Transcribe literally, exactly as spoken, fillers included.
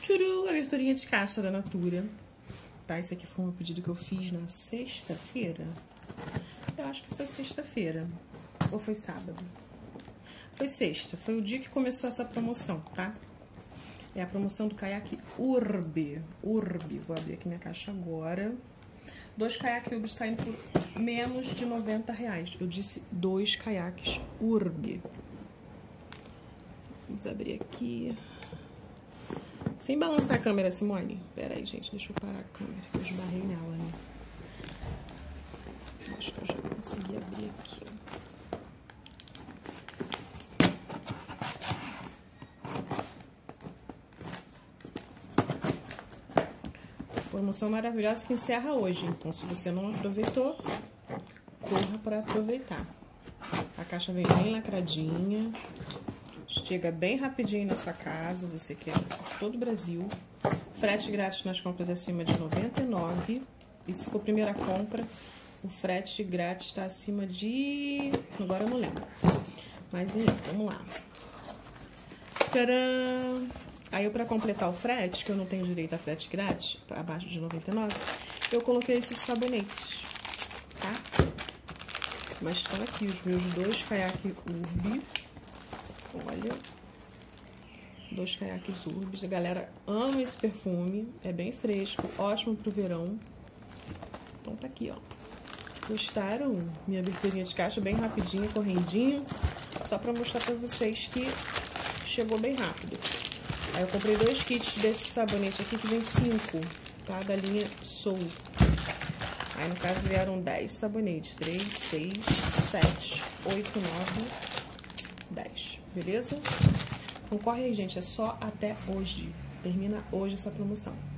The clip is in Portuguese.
Tchuru, aberturinha de caixa da Natura. Tá, esse aqui foi um pedido que eu fiz na sexta-feira. Eu acho que foi sexta-feira. Ou foi sábado? Foi sexta. Foi o dia que começou essa promoção, tá? É a promoção do caiaque Urbi. Urbi. Vou abrir aqui minha caixa agora. Dois caiaques Urbi saindo por menos de noventa reais. Eu disse dois caiaques Urbi. Vamos abrir aqui. Sem balançar a câmera, Simone. Pera aí, gente. Deixa eu parar a câmera. Eu esbarrei nela, né? Acho que eu já consegui abrir aqui. Promoção maravilhosa que encerra hoje. Então, se você não aproveitou, corra para aproveitar. A caixa vem bem lacradinha. Chega bem rapidinho na sua casa. Você quer por todo o Brasil. Frete grátis nas compras acima de noventa e nove reais. E se for primeira compra, o frete grátis está acima de... Agora eu não lembro. Mas vamos lá. Tcharam! Aí, eu, para completar o frete, que eu não tenho direito a frete grátis, abaixo de noventa e nove reais, eu coloquei esses sabonetes, tá? Mas estão aqui os meus dois caiaques Urbi. Olha. Dois caiaques Urbi. A galera ama esse perfume. É bem fresco, ótimo pro verão. Então tá aqui, ó. Gostaram? Minha aberturinha de caixa bem rapidinha, correndinho. Só pra mostrar pra vocês que chegou bem rápido. Aí eu comprei dois kits desse sabonete aqui, que vem cinco, tá? Da linha Soul. Aí, no caso, vieram dez sabonetes. três, seis, sete, oito, nove, dez. Beleza? Então, corre aí, gente. É só até hoje. Termina hoje essa promoção.